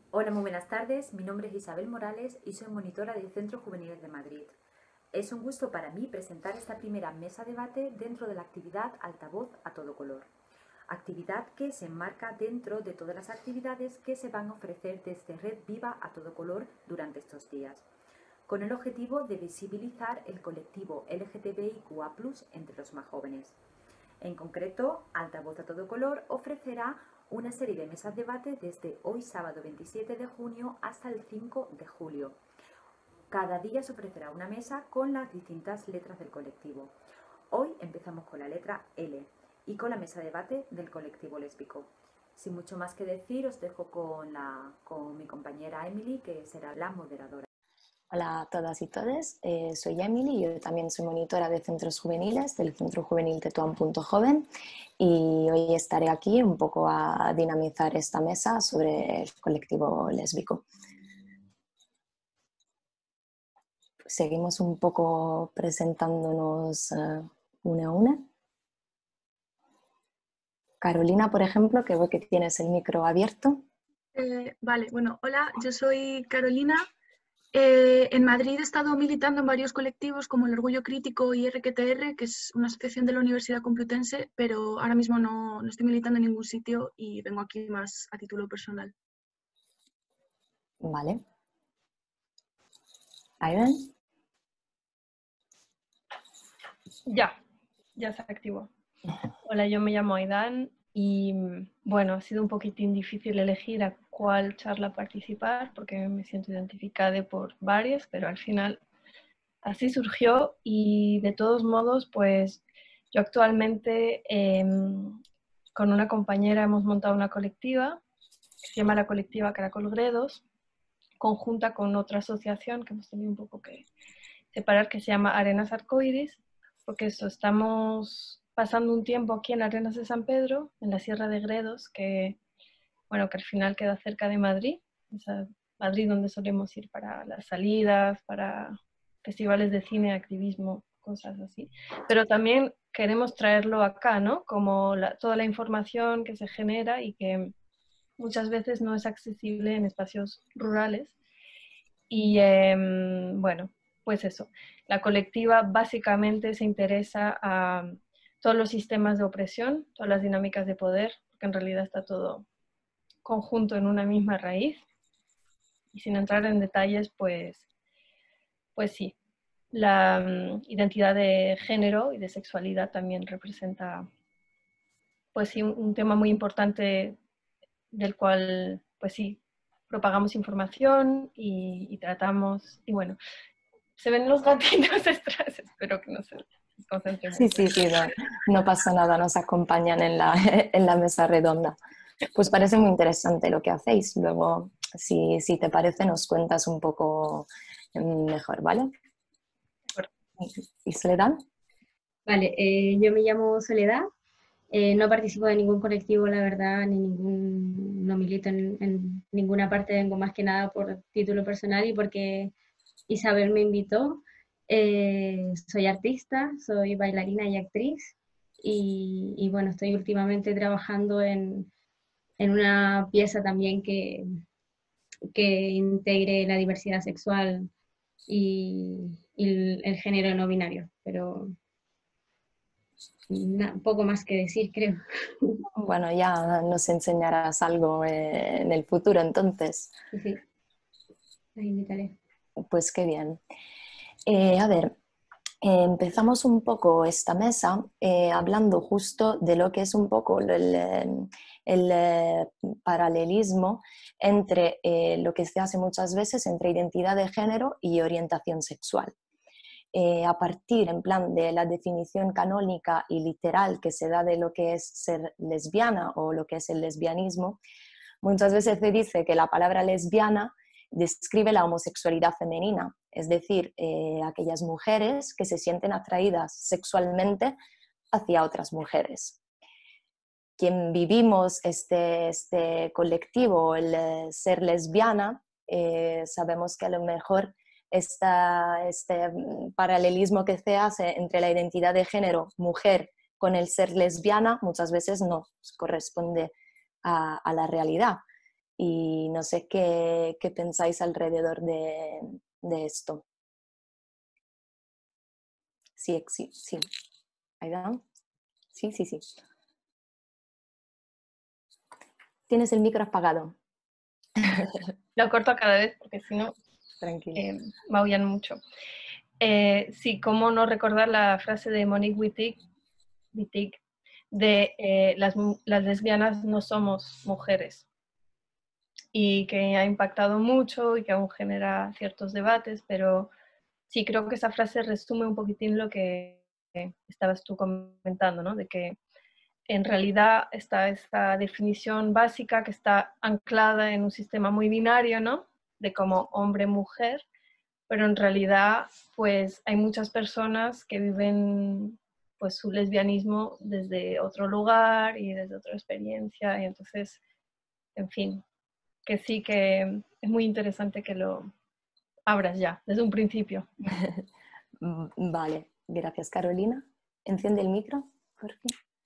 Hola, muy buenas tardes. Mi nombre es Isabel Morales y soy monitora del Centro Juvenil de Madrid. Es un gusto para mí presentar esta primera mesa debate dentro de la actividad Altavoz a todo color. Actividad que se enmarca dentro de todas las actividades que se van a ofrecer desde Red Viva a todo color durante estos días, con el objetivo de visibilizar el colectivo LGTBIQA+ entre los más jóvenes. En concreto, Altavoz a todo color ofrecerá una serie de mesas debate desde hoy sábado 27 de junio hasta el 5 de julio. Cada día se ofrecerá una mesa con las distintas letras del colectivo. Hoy empezamos con la letra L y con la mesa debate del colectivo lésbico. Sin mucho más que decir, os dejo con mi compañera Emily, que será la moderadora. Hola a todas y todos, soy Emily, yo también soy monitora de centros juveniles del Centro Juvenil Tetuán.joven y hoy estaré aquí un poco a dinamizar esta mesa sobre el colectivo lésbico. Seguimos un poco presentándonos una a una. Carolina, por ejemplo, que veo que tienes el micro abierto. Vale, bueno, hola, yo soy Carolina. En Madrid he estado militando en varios colectivos como el Orgullo Crítico y RQTR, que es una asociación de la Universidad Complutense, pero ahora mismo no estoy militando en ningún sitio y vengo aquí más a título personal. Vale. Aidan. Ya se activó. Hola, yo me llamo Aidan y bueno, ha sido un poquitín difícil elegir a cuál charla participar porque me siento identificada por varias, pero al final así surgió y de todos modos, pues yo actualmente con una compañera hemos montado una colectiva que se llama la colectiva Caracol Gredos, conjunta con otra asociación que hemos tenido un poco que separar, que se llama Arenas Arcoiris, porque eso, estamos pasando un tiempo aquí en Arenas de San Pedro, en la Sierra de Gredos, que, bueno, que al final queda cerca de Madrid, Madrid donde solemos ir para las salidas, para festivales de cine, activismo, cosas así. Pero también queremos traerlo acá, ¿no? Como toda la información que se genera y que muchas veces no es accesible en espacios rurales. Y bueno, pues eso, la colectiva básicamente se interesa a todos los sistemas de opresión, todas las dinámicas de poder, porque en realidad está todo conjunto en una misma raíz. Y sin entrar en detalles, pues sí, la identidad de género y de sexualidad también representa, pues sí, un tema muy importante del cual, pues sí, propagamos información y tratamos, y bueno, se ven los gatitos detrás, espero que no se concentren Sí, mucho. sí, no pasa nada, nos acompañan en la, en la mesa redonda. Pues parece muy interesante lo que hacéis. Luego, si te parece, nos cuentas un poco mejor, ¿vale? ¿Y Soledad? Vale, yo me llamo Soledad, no participo de ningún colectivo, la verdad, no milito en ninguna parte, vengo más que nada por título personal y porque Isabel me invitó. Soy artista, soy bailarina y actriz y bueno, estoy últimamente trabajando en una pieza también que integre la diversidad sexual y el género no binario, pero poco más que decir, creo. Bueno, ya nos enseñarás algo en el futuro, entonces. Sí, la invitaré. Pues qué bien. A ver, empezamos un poco esta mesa hablando justo de lo que es un poco el paralelismo entre lo que se hace muchas veces entre identidad de género y orientación sexual. A partir en plan de la definición canónica y literal que se da de lo que es ser lesbiana o lo que es el lesbianismo, muchas veces se dice que la palabra lesbiana describe la homosexualidad femenina, es decir, aquellas mujeres que se sienten atraídas sexualmente hacia otras mujeres. Quien vivimos este colectivo, el ser lesbiana, sabemos que a lo mejor este paralelismo que se hace entre la identidad de género mujer con el ser lesbiana muchas veces no corresponde a la realidad. Y no sé qué pensáis alrededor de esto. Sí, sí, sí. Aidan. Sí, sí, sí. Tienes el micro apagado. Lo corto cada vez porque si no Tranquilo. maullan mucho. Sí, cómo no recordar la frase de Monique Wittig de las lesbianas no somos mujeres, y que ha impactado mucho y que aún genera ciertos debates, pero sí creo que esa frase resume un poquitín lo que estabas tú comentando, ¿no? De que en realidad está esta definición básica que está anclada en un sistema muy binario, ¿no? De como hombre-mujer, pero en realidad pues hay muchas personas que viven pues su lesbianismo desde otro lugar y desde otra experiencia, y entonces, en fin, que sí que es muy interesante que lo abras ya, desde un principio. Vale, gracias Carolina. Enciende el micro, Jorge.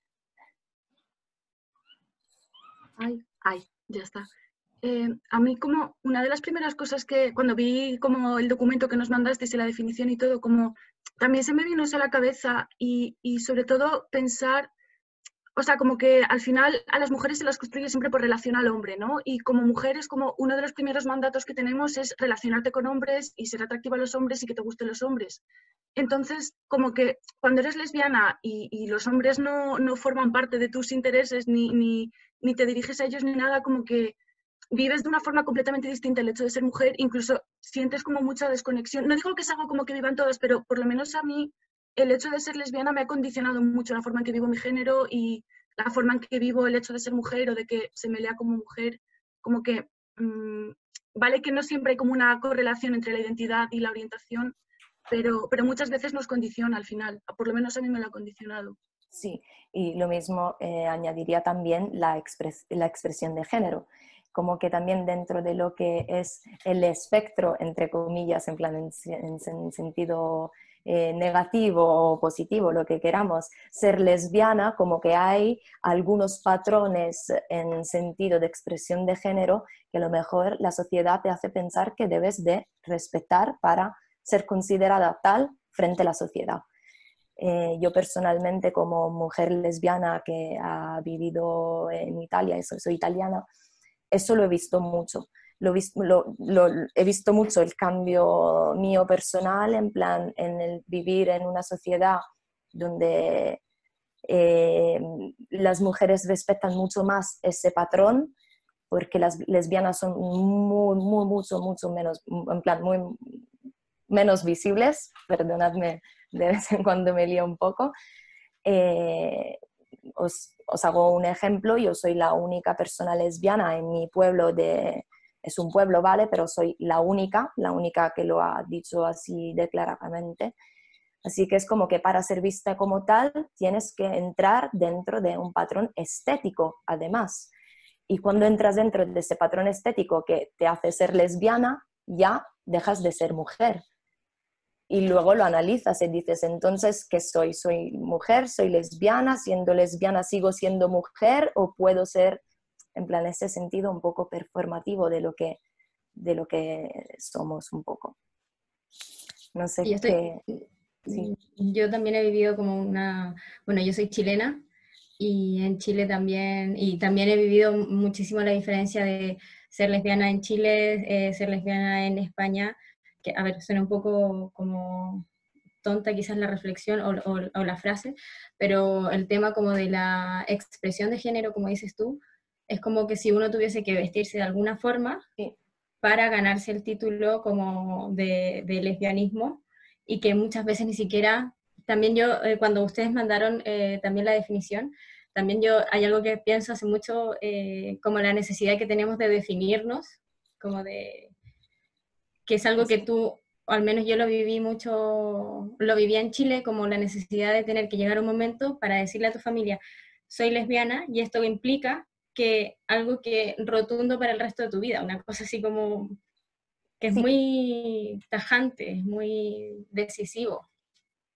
Ay, ya está. A mí como una de las primeras cosas que cuando vi como el documento que nos mandasteis y la definición y todo, como también se me vino eso a la cabeza y sobre todo pensar, o sea, como que al final a las mujeres se las construye siempre por relación al hombre, ¿no? Y como mujeres, como uno de los primeros mandatos que tenemos es relacionarte con hombres y ser atractiva a los hombres y que te gusten los hombres. Entonces, como que cuando eres lesbiana y los hombres no forman parte de tus intereses ni te diriges a ellos ni nada, como que vives de una forma completamente distinta el hecho de ser mujer, incluso sientes como mucha desconexión. No digo que es algo como que vivan todas, pero por lo menos a mí el hecho de ser lesbiana me ha condicionado mucho la forma en que vivo mi género y la forma en que vivo el hecho de ser mujer o de que se me lea como mujer, como que vale que no siempre hay como una correlación entre la identidad y la orientación, pero muchas veces nos condiciona al final, por lo menos a mí me lo ha condicionado. Sí, y lo mismo añadiría también la expresión de género, como que también dentro de lo que es el espectro, entre comillas, en plan en sentido negativo o positivo, lo que queramos, ser lesbiana, como que hay algunos patrones en sentido de expresión de género que a lo mejor la sociedad te hace pensar que debes de respetar para ser considerada tal frente a la sociedad. Yo personalmente, como mujer lesbiana que ha vivido en Italia, y soy italiana, eso lo he visto mucho. He visto mucho el cambio mío personal, en plan, en el vivir en una sociedad donde las mujeres respetan mucho más ese patrón, porque las lesbianas son mucho menos, en plan, muy menos visibles, perdonadme, de vez en cuando me lío un poco. Os hago un ejemplo, yo soy la única persona lesbiana en mi pueblo, es un pueblo, ¿vale? Pero soy la única que lo ha dicho así declaradamente. Así que es como que para ser vista como tal tienes que entrar dentro de un patrón estético, además. Y cuando entras dentro de ese patrón estético que te hace ser lesbiana, ya dejas de ser mujer. Y luego lo analizas y dices, entonces, ¿qué soy? ¿Soy mujer? ¿Soy lesbiana? ¿Siendo lesbiana sigo siendo mujer? ¿O puedo ser, en plan, ese sentido un poco performativo de lo que somos un poco? No sé qué... Sí. Yo también he vivido como bueno, yo soy chilena y en Chile también, y también he vivido muchísimo la diferencia de ser lesbiana en Chile, ser lesbiana en España, que a ver, suena un poco como tonta quizás la reflexión o la frase, pero el tema como de la expresión de género, como dices tú, es como que si uno tuviese que vestirse de alguna forma Sí. para ganarse el título como de lesbianismo, y que muchas veces ni siquiera, también yo, cuando ustedes mandaron también la definición, también yo, hay algo que pienso hace mucho, como la necesidad que tenemos de definirnos, como de, que es algo que tú, o al menos yo lo viví mucho, lo vivía en Chile, como la necesidad de tener que llegar a un momento para decirle a tu familia, soy lesbiana, y esto implica que algo que rotundo para el resto de tu vida, una cosa así como que es Sí. muy tajante, es muy decisivo.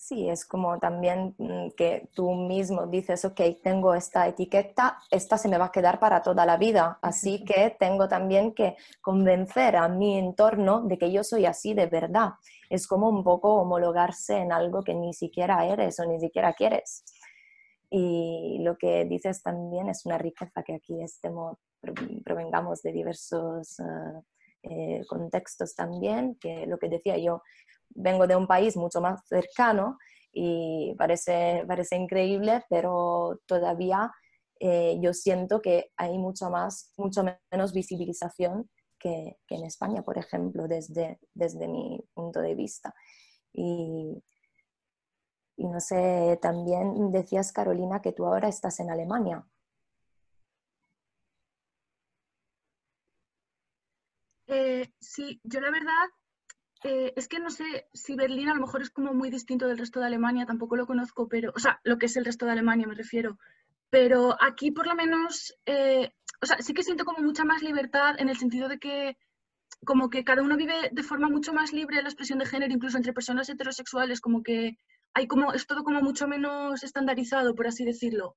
Sí, es como también que tú mismo dices, ok, tengo esta etiqueta, esta se me va a quedar para toda la vida, así que tengo también que convencer a mi entorno de que yo soy así de verdad. Es como un poco homologarse en algo que ni siquiera eres o ni siquiera quieres. Y lo que dices también es una riqueza que aquí provengamos de diversos contextos también, que lo que decía yo, vengo de un país mucho más cercano y parece increíble, pero todavía yo siento que hay mucho menos visibilización que en España, por ejemplo, desde mi punto de vista. Y no sé, también decías, Carolina, que tú ahora estás en Alemania. Sí, yo la verdad es que no sé si Berlín a lo mejor es como muy distinto del resto de Alemania, tampoco lo conozco, pero, o sea, lo que es el resto de Alemania me refiero. Pero aquí por lo menos, o sea, sí que siento como mucha más libertad en el sentido de que como que cada uno vive de forma mucho más libre la expresión de género, incluso entre personas heterosexuales, como que hay como, es todo como mucho menos estandarizado, por así decirlo.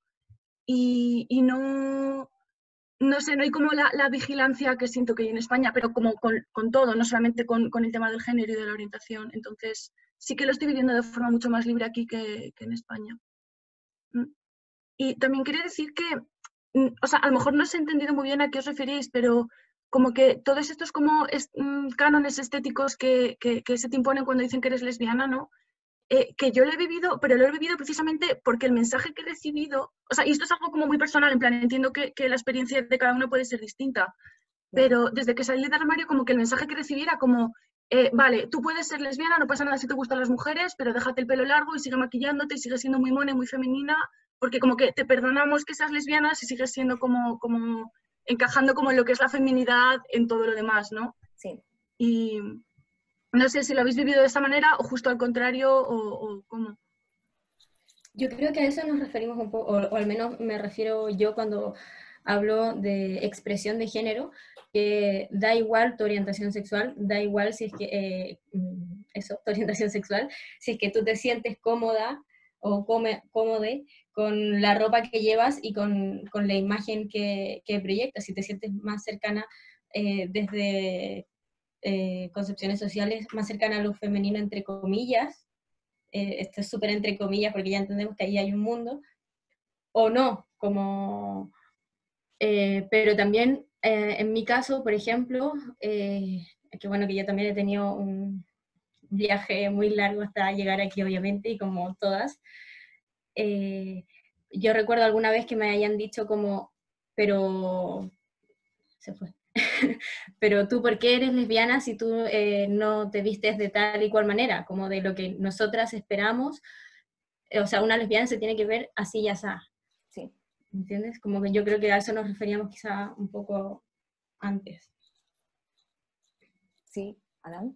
Y no, no sé, no hay como la vigilancia que siento que hay en España, pero como con todo, no solamente con el tema del género y de la orientación. Entonces, sí que lo estoy viviendo de forma mucho más libre aquí que en España. Mm. Y también quería decir que, o sea, a lo mejor no os he entendido muy bien a qué os referís, pero como que todos estos como cánones estéticos que se te imponen cuando dicen que eres lesbiana, ¿no? Que yo lo he vivido, pero lo he vivido precisamente porque el mensaje que he recibido, o sea, y esto es algo como muy personal, en plan, entiendo que la experiencia de cada uno puede ser distinta, pero desde que salí del armario como que el mensaje que recibí era como, vale, tú puedes ser lesbiana, no pasa nada si te gustan las mujeres, pero déjate el pelo largo y sigue maquillándote y sigue siendo muy mona y muy femenina, porque como que te perdonamos que seas lesbiana si sigues siendo como encajando como en lo que es la feminidad en todo lo demás, ¿no? Sí. Y no sé si lo habéis vivido de esta manera o justo al contrario o cómo. Yo creo que a eso nos referimos un poco, o al menos me refiero yo cuando hablo de expresión de género, que da igual tu orientación sexual, da igual si es que, tu orientación sexual, si es que tú te sientes cómoda o cómode con la ropa que llevas y con la imagen que proyectas, si te sientes más cercana desde concepciones sociales, más cercana a lo femenino, entre comillas, esto es súper entre comillas porque ya entendemos que ahí hay un mundo, o no, como, pero también en mi caso, por ejemplo, que bueno, que yo también he tenido un viaje muy largo hasta llegar aquí, obviamente, y como todas, yo recuerdo alguna vez que me hayan dicho como, pero se fue. Pero tú, ¿por qué eres lesbiana si tú no te vistes de tal y cual manera? Como de lo que nosotras esperamos. O sea, una lesbiana se tiene que ver así y así. Sí. ¿Entiendes? Como que yo creo que a eso nos referíamos quizá un poco antes. Sí, Alan.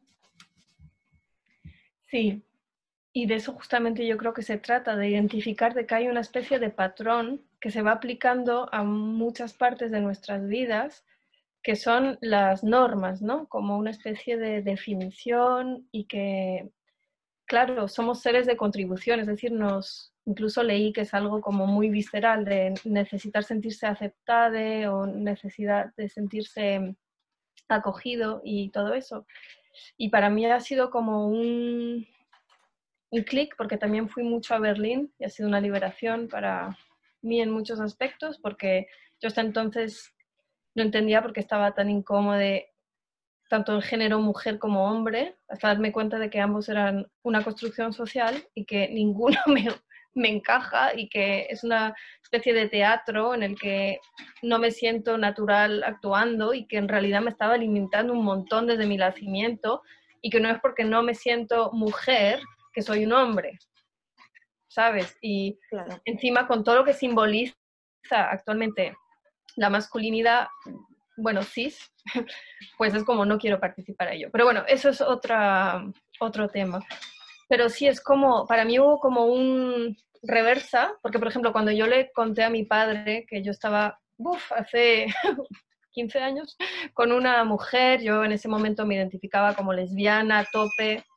Sí, y de eso justamente yo creo que se trata, de identificar de que hay una especie de patrón que se va aplicando a muchas partes de nuestras vidas, que son las normas, ¿no? Como una especie de definición y que, claro, somos seres de contribución, es decir, incluso leí que es algo como muy visceral de necesitar sentirse aceptado o necesidad de sentirse acogido y todo eso. Y para mí ha sido como un clic, porque también fui mucho a Berlín y ha sido una liberación para mí en muchos aspectos, porque yo hasta entonces no entendía por qué estaba tan incómodo tanto en género mujer como hombre, hasta darme cuenta de que ambos eran una construcción social y que ninguno me encaja y que es una especie de teatro en el que no me siento natural actuando y que en realidad me estaba limitando un montón desde mi nacimiento y que no es porque no me siento mujer que soy un hombre, ¿sabes? Y Claro. encima con todo lo que simboliza actualmente la masculinidad, bueno, cis, pues es como no quiero participar a ello. Pero bueno, eso es otro tema. Pero sí es como, para mí hubo como un reversa, porque por ejemplo cuando yo le conté a mi padre que yo estaba, hace 15 años, con una mujer, yo en ese momento me identificaba como lesbiana, a tope,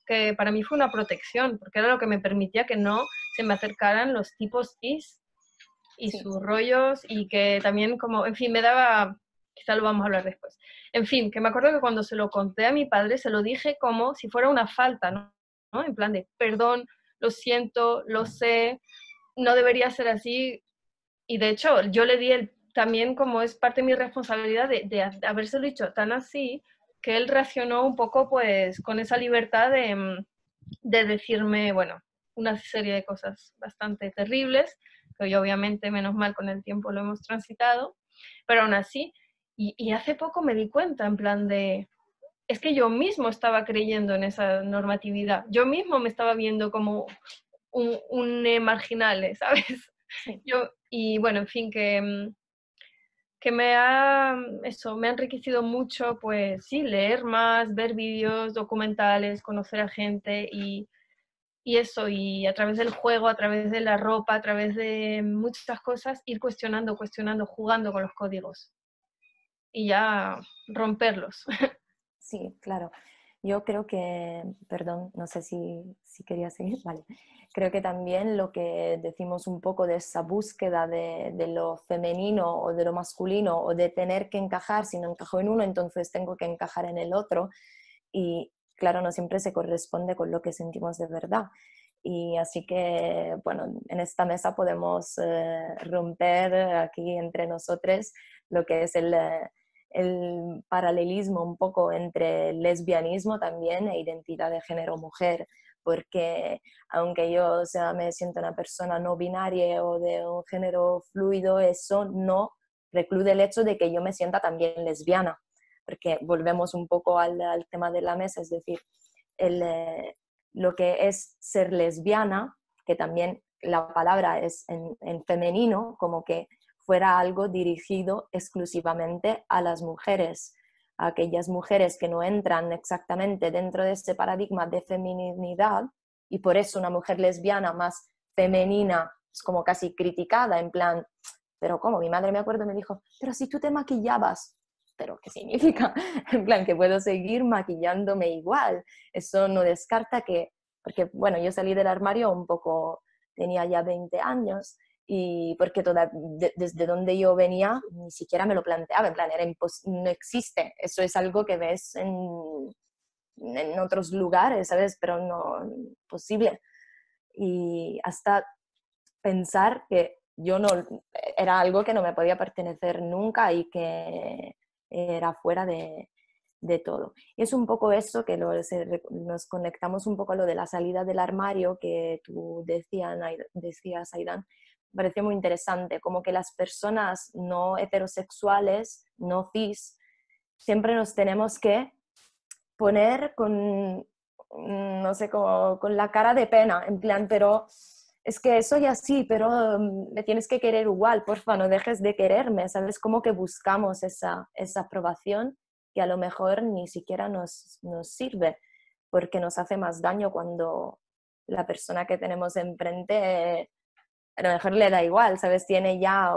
que para mí fue una protección, porque era lo que me permitía que no se me acercaran los tipos cis y Sí. sus rollos, y que también como, en fin, me daba, quizá lo vamos a hablar después, en fin, que me acuerdo que cuando se lo conté a mi padre, se lo dije como si fuera una falta, ¿no? En plan de, perdón, lo siento, lo sé, no debería ser así, y de hecho yo le di también como es parte de mi responsabilidad de habérselo dicho tan así, que él reaccionó un poco pues con esa libertad de decirme, bueno, una serie de cosas bastante terribles, que hoy obviamente menos mal con el tiempo lo hemos transitado, pero aún así, y hace poco me di cuenta en plan de, es que yo mismo estaba creyendo en esa normatividad, yo mismo me estaba viendo como un marginal, ¿sabes? Sí. Y bueno, en fin, que me me ha enriquecido mucho, pues sí, leer más, ver vídeos, documentales, conocer a gente y eso, y a través del juego, a través de la ropa, a través de muchas cosas, ir cuestionando, jugando con los códigos y ya romperlos. Sí, claro. Yo creo que, perdón, no sé si quería seguir, vale. Creo que también lo que decimos un poco de esa búsqueda de lo femenino o de lo masculino o de tener que encajar, si no encajo en uno, entonces tengo que encajar en el otro. Y claro, no siempre se corresponde con lo que sentimos de verdad. Y así que, bueno, en esta mesa podemos romper aquí entre nosotros lo que es el paralelismo un poco entre lesbianismo también e identidad de género mujer, porque aunque yo me siento una persona no binaria o de un género fluido, eso no precluye el hecho de que yo me sienta también lesbiana, porque volvemos un poco al tema de la mesa, es decir, lo que es ser lesbiana, que también la palabra es en femenino, como que fuera algo dirigido exclusivamente a las mujeres, a aquellas mujeres que no entran exactamente dentro de este paradigma de feminidad, y por eso una mujer lesbiana más femenina es como casi criticada, en plan, pero ¿cómo? Mi madre, me acuerdo, me dijo, pero si tú te maquillabas, ¿pero qué significa? En plan, que puedo seguir maquillándome igual. Eso no descarta que, porque bueno, yo salí del armario un poco, tenía ya 20 años, y porque desde donde yo venía ni siquiera me lo planteaba, en plan, no existe, eso es algo que ves en otros lugares, ¿sabes? Pero no posible. Y hasta pensar que yo no, era algo que no me podía pertenecer nunca y que era fuera de todo. Y es un poco eso que nos conectamos un poco a lo de la salida del armario que tú decías, Aidan. Me pareció muy interesante, como que las personas no heterosexuales, no cis, siempre nos tenemos que poner con, no sé, como, con la cara de pena, en plan, pero es que soy así, pero me tienes que querer igual, porfa, no dejes de quererme, ¿sabes? Como que buscamos esa aprobación que a lo mejor ni siquiera nos sirve, porque nos hace más daño cuando la persona que tenemos enfrente a lo mejor le da igual, ¿sabes? Tiene ya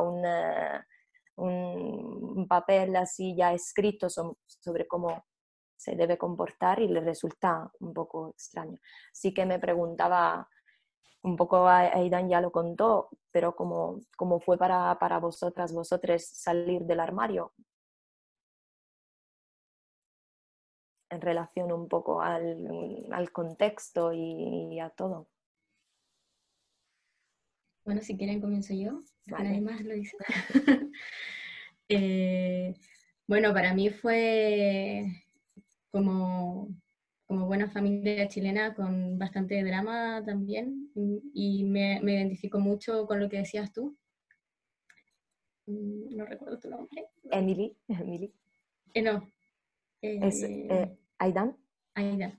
un papel así ya escrito sobre cómo se debe comportar y le resulta un poco extraño. Así que me preguntaba, un poco Aidan ya lo contó, pero ¿cómo fue para vosotros salir del armario en relación un poco al contexto y a todo? Bueno, si quieren comienzo yo, porque nadie Vale. más lo dice. Bueno, para mí fue como buena familia chilena con bastante drama también, y me identifico mucho con lo que decías tú. No recuerdo tu nombre. Emily. No. Es Aidan. Aida.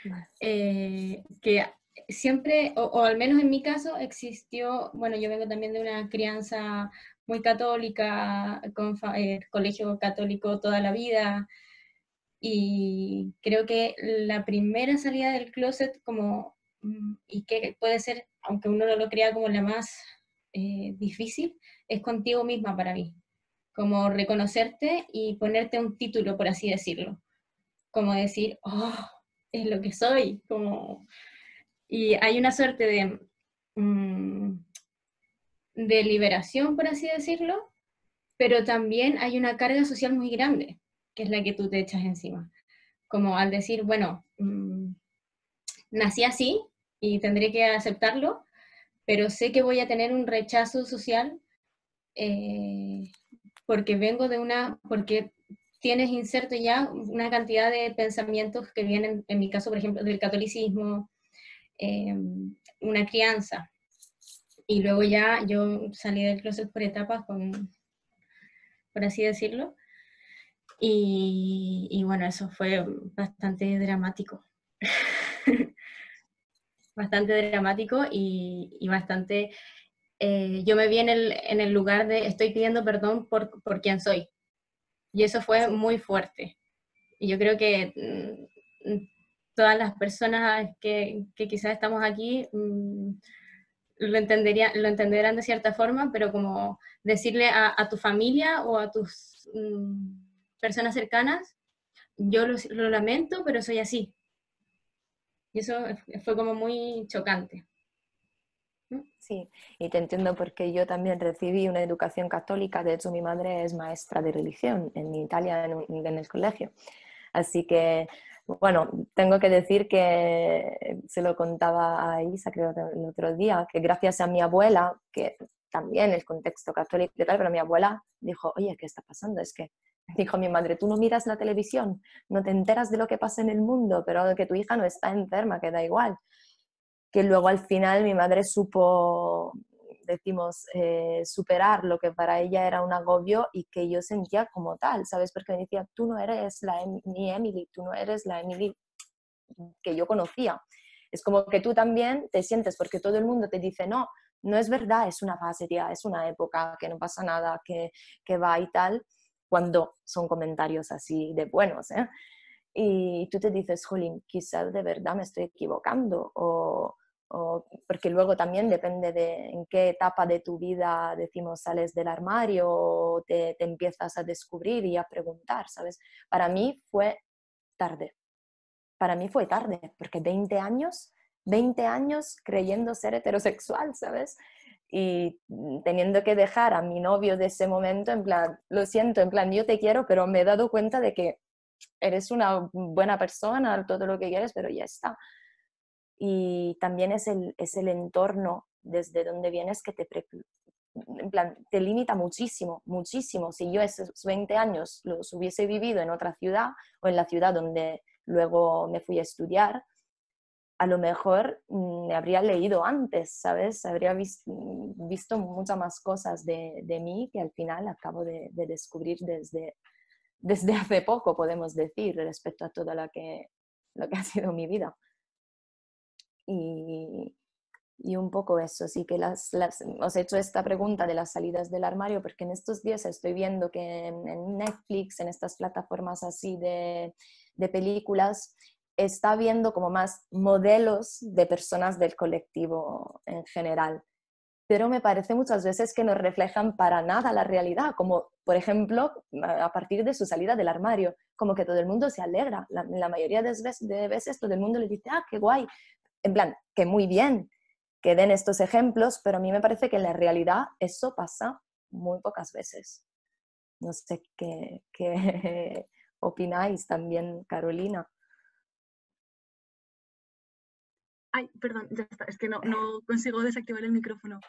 Que siempre, o al menos en mi caso, existió, bueno, yo vengo también de una crianza muy católica, con colegio católico toda la vida, y creo que la primera salida del closet, y que puede ser, aunque uno no lo crea como la más difícil, es contigo misma para mí, como reconocerte y ponerte un título, por así decirlo, como decir, oh, es lo que soy, como... Y hay una suerte de liberación, por así decirlo, pero también hay una carga social muy grande, que es la que tú te echas encima. Como al decir, bueno, nací así y tendré que aceptarlo, pero sé que voy a tener un rechazo social porque vengo de porque tienes inserto ya una cantidad de pensamientos que vienen, en mi caso, por ejemplo, del catolicismo, una crianza. Y luego ya yo salí del closet por etapas, por así decirlo. Y bueno, eso fue bastante dramático. Bastante dramático y bastante... yo me vi en el lugar de estoy pidiendo perdón por quien soy. Y eso fue muy fuerte. Y yo creo que todas las personas que quizás estamos aquí lo entenderán de cierta forma, pero como decirle a tu familia o a tus personas cercanas, yo lo lamento, pero soy así. Y eso fue como muy chocante. Sí, y te entiendo porque yo también recibí una educación católica, de hecho mi madre es maestra de religión en Italia en el colegio, así que bueno, tengo que decir que se lo contaba a Isa creo el otro día, que gracias a mi abuela, que también el contexto católico y tal, pero mi abuela dijo, oye, ¿qué está pasando? Es que dijo mi madre, tú no miras la televisión, no te enteras de lo que pasa en el mundo, pero que tu hija no está enferma, que da igual. Que luego al final mi madre supo, decimos, superar lo que para ella era un agobio y que yo sentía como tal, ¿sabes? Porque me decía, tú no eres mi Emily, tú no eres la Emily que yo conocía. Es como que tú también te sientes, porque todo el mundo te dice, no, no es verdad, es una fase, tía, es una época, que no pasa nada, que va y tal, cuando son comentarios así de buenos, ¿eh? Y tú te dices, jolín, quizás de verdad me estoy equivocando, porque luego también depende de en qué etapa de tu vida, decimos, sales del armario o te empiezas a descubrir y a preguntar, ¿sabes? Para mí fue tarde, porque 20 años creyendo ser heterosexual, ¿sabes? Y teniendo que dejar a mi novio de ese momento, en plan, lo siento, en plan, yo te quiero, pero me he dado cuenta de que eres una buena persona, todo lo que quieres, pero ya está. Y también es el entorno desde donde vienes que en plan, te limita muchísimo, muchísimo. Si yo esos 20 años los hubiese vivido en otra ciudad o en la ciudad donde luego me fui a estudiar, a lo mejor me habría leído antes, ¿sabes? Habría visto muchas más cosas de mí que al final acabo de descubrir desde hace poco, podemos decir, respecto a todo lo que ha sido mi vida. Y un poco eso, sí que os he hecho esta pregunta de las salidas del armario porque en estos días estoy viendo que en Netflix, en estas plataformas así de películas, está viendo como más modelos de personas del colectivo en general. Pero me parece muchas veces que no reflejan para nada la realidad, como por ejemplo a partir de su salida del armario, como que todo el mundo se alegra, la mayoría de veces todo el mundo le dice, ah, qué guay, en plan, que muy bien que den estos ejemplos, pero a mí me parece que en la realidad eso pasa muy pocas veces. No sé qué opináis también, Carolina. Ay, perdón, ya está, es que no consigo desactivar el micrófono.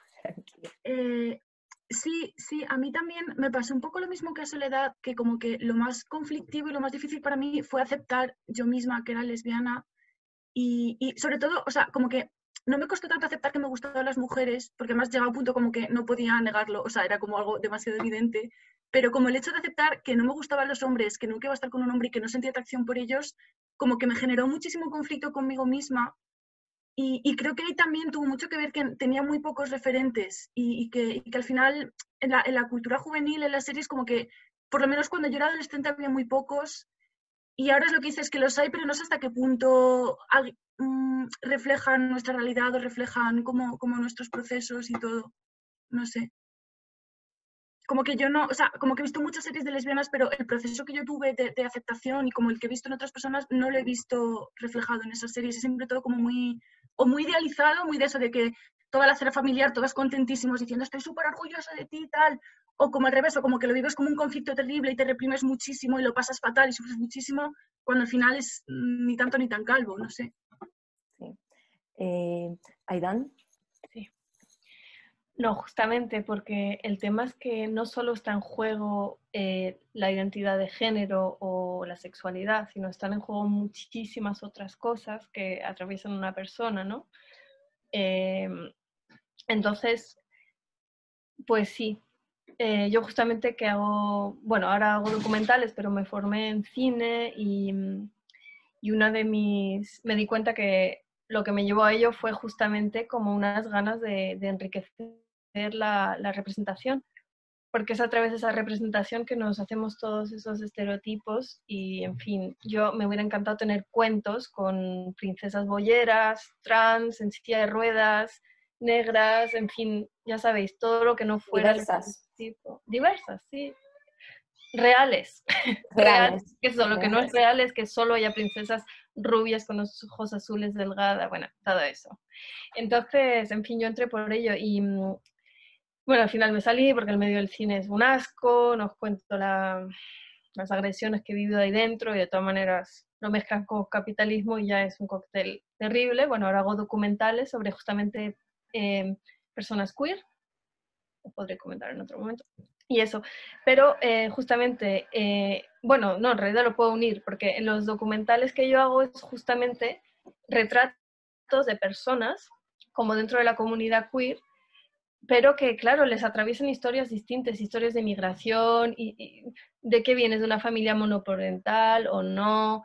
Sí, a mí también me pasó un poco lo mismo que a Soledad, que como que lo más conflictivo y lo más difícil para mí fue aceptar yo misma que era lesbiana y sobre todo, o sea, como que no me costó tanto aceptar que me gustaban las mujeres, porque además llegaba a un punto como que no podía negarlo, o sea, era como algo demasiado evidente, pero como el hecho de aceptar que no me gustaban los hombres, que nunca iba a estar con un hombre y que no sentía atracción por ellos, como que me generó muchísimo conflicto conmigo misma. Y creo que ahí también tuvo mucho que ver que tenía muy pocos referentes y que al final en la cultura juvenil, en las series, como que por lo menos cuando yo era adolescente había muy pocos y ahora es lo que dices, que los hay, pero no sé hasta qué punto reflejan nuestra realidad o reflejan como nuestros procesos y todo. No sé. como que yo no, o sea, como que he visto muchas series de lesbianas, pero el proceso que yo tuve de aceptación y como el que he visto en otras personas, no lo he visto reflejado en esas series. Es siempre todo como muy, o muy idealizado, muy de eso, de que toda la cena familiar, todas contentísimos, diciendo estoy súper orgullosa de ti y tal, o como al revés, o como que lo vives como un conflicto terrible y te reprimes muchísimo y lo pasas fatal y sufres muchísimo, cuando al final es ni tanto ni tan calvo, no sé. Sí. Aidan. Sí. No, justamente porque el tema es que no solo está en juego la identidad de género o la sexualidad, sino están en juego muchísimas otras cosas que atraviesan una persona, ¿no? Entonces, pues sí, yo justamente que hago, bueno, ahora hago documentales, pero me formé en cine y una de me di cuenta que lo que me llevó a ello fue justamente como unas ganas de enriquecer la representación, porque es a través de esa representación que nos hacemos todos esos estereotipos y, en fin, yo me hubiera encantado tener cuentos con princesas boyeras, trans, en silla de ruedas, negras, en fin, ya sabéis, todo lo que no fuera el Diversas. estereotipo. Diversas, sí. Reales. Reales. Reales. Que eso, lo que no es Reales. real es que solo haya princesas rubias con los ojos azules delgadas, bueno, todo eso. Entonces, en fin, yo entré por ello y bueno, al final me salí porque el medio del cine es un asco, no os cuento las agresiones que he vivido ahí dentro y de todas maneras lo mezclan con capitalismo y ya es un cóctel terrible. Bueno, ahora hago documentales sobre justamente personas queer, lo podré comentar en otro momento. Y eso, pero justamente, bueno, no, en realidad lo puedo unir porque en los documentales que yo hago es justamente retratos de personas como dentro de la comunidad queer, pero que, claro, les atraviesan historias distintas, historias de migración, y de que vienes de una familia monoparental o no,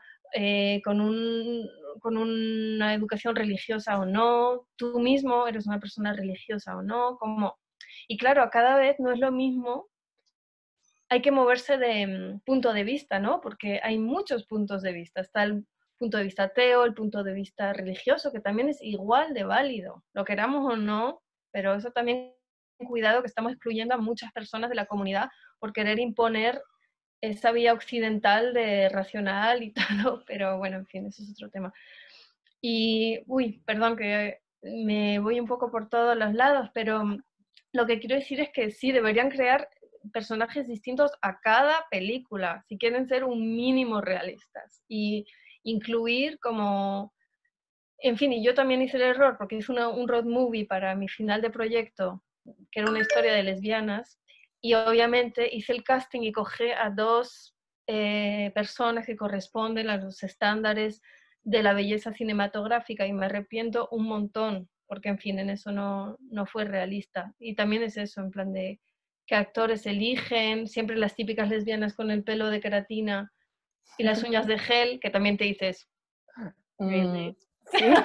con una educación religiosa o no, tú mismo eres una persona religiosa o no, como... Y claro, cada vez no es lo mismo, hay que moverse de punto de vista, ¿no? Porque hay muchos puntos de vista. Está el punto de vista ateo, el punto de vista religioso, que también es igual de válido, lo queramos o no, pero eso también, cuidado, que estamos excluyendo a muchas personas de la comunidad por querer imponer esa vía occidental de racional y todo, pero bueno, en fin, eso es otro tema. Y, uy, perdón que me voy un poco por todos los lados, pero lo que quiero decir es que sí, deberían crear personajes distintos a cada película, si quieren ser un mínimo realistas, y incluir como, en fin, y yo también hice el error porque hice un road movie para mi final de proyecto, que era una historia de lesbianas, y obviamente hice el casting y cogí a dos personas que corresponden a los estándares de la belleza cinematográfica, y me arrepiento un montón, porque en fin, en eso no fue realista. Y también es eso, en plan de que actores eligen, siempre las típicas lesbianas con el pelo de queratina y las uñas de gel, que también te dices, really? Sí.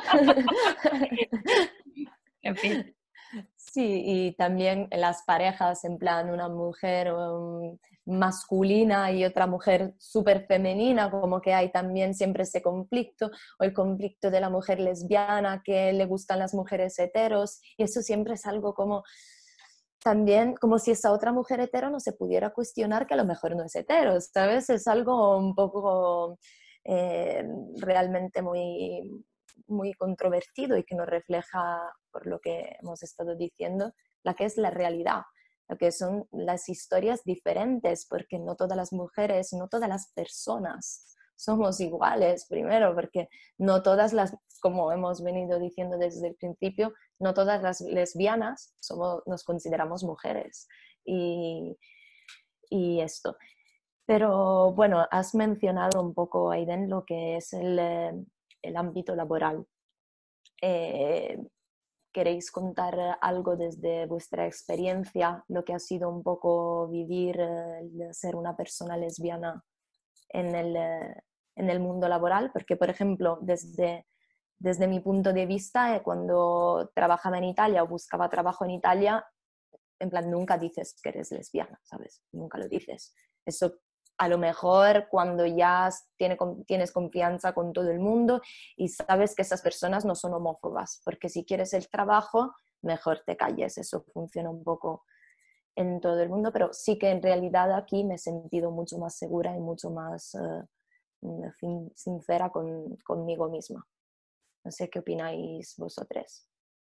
En fin. Sí, y también las parejas, en plan una mujer masculina y otra mujer súper femenina, como que hay también siempre ese conflicto, o el conflicto de la mujer lesbiana que le gustan las mujeres heteros, y eso siempre es algo como también como si esa otra mujer hetero no se pudiera cuestionar que a lo mejor no es hetero, ¿sabes? Es algo un poco realmente muy, muy controvertido y que nos refleja, por lo que hemos estado diciendo, la que es la realidad, lo que son las historias diferentes, porque no todas las mujeres, no todas las personas somos iguales, primero, porque no todas las, como hemos venido diciendo desde el principio, no todas las lesbianas nos consideramos mujeres. Y esto. Pero bueno, has mencionado un poco, Aiden, lo que es el ámbito laboral. ¿Queréis contar algo desde vuestra experiencia, lo que ha sido un poco vivir, ser una persona lesbiana en el mundo laboral? Porque, por ejemplo, desde mi punto de vista, cuando trabajaba en Italia o buscaba trabajo en Italia, en plan, nunca dices que eres lesbiana, ¿sabes? Nunca lo dices. Eso a lo mejor cuando ya tienes confianza con todo el mundo y sabes que esas personas no son homófobas, porque si quieres el trabajo, mejor te calles. Eso funciona un poco en todo el mundo, pero sí que en realidad aquí me he sentido mucho más segura y mucho más sincera conmigo misma. No sé qué opináis vosotros.